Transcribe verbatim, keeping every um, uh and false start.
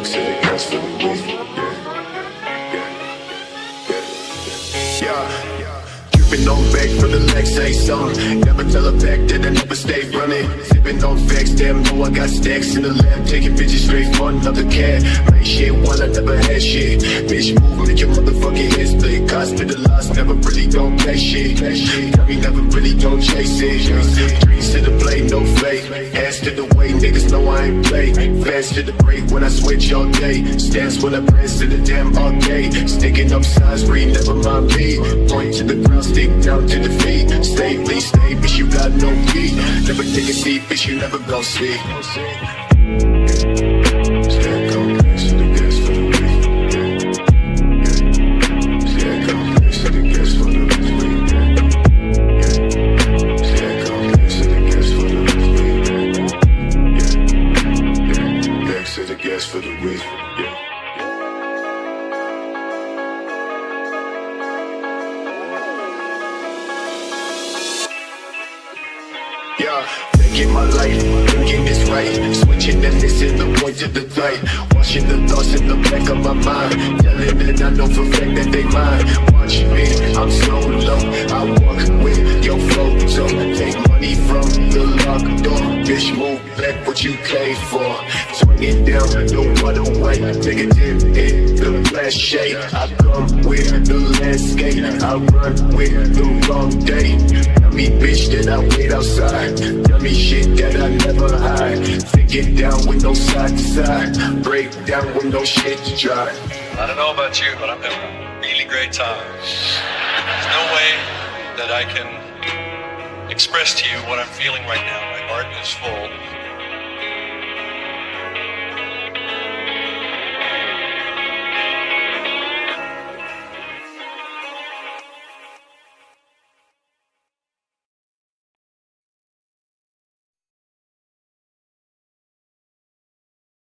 Drugs and the gas for the weed. Yeah, yeah, yeah. Dripping on back from the legs, say something. Never tell a back that I never stay running. Sipping on facts, damn, know I got stacks in the lab. Taking bitches straight for another cat. Make shit one, I never had shit. Bitch move, make your motherfucking head split. Hospitalized, never really gon' pay shit. Got me never really gon' chase it. Dreams to the blade, no fake. Ass to the way, niggas know I ain't play. Fast to the break when I switch all day. Stance when I press to the damn arcade. Sticking up signs, read, never mind me. Point to the ground, stick down to the feet. Stay, please stay, bitch, you got no key. Never take a seat, bitch, you never gon' see. For the week, yeah. Yeah, thinking my life, thinking this right. Switching and missing the point to the light. Washing the thoughts in the back of my mind. Telling that I know for a fact that they mine. Watch me, I'm so low. I walk with your photo. Take money from the locked door. Bitch, move back what you came for. Swing it down, no other way. Take a dip in the flash shade. I come with the landscape. I run with the wrong day. Tell me bitch that I wait outside. Tell me shit that I never hide. Think it down with no side to side. Break down with no shit to try. I don't know about you, but I'm having a really great time. There's no way that I can express to you what I'm feeling right now. My heart is full.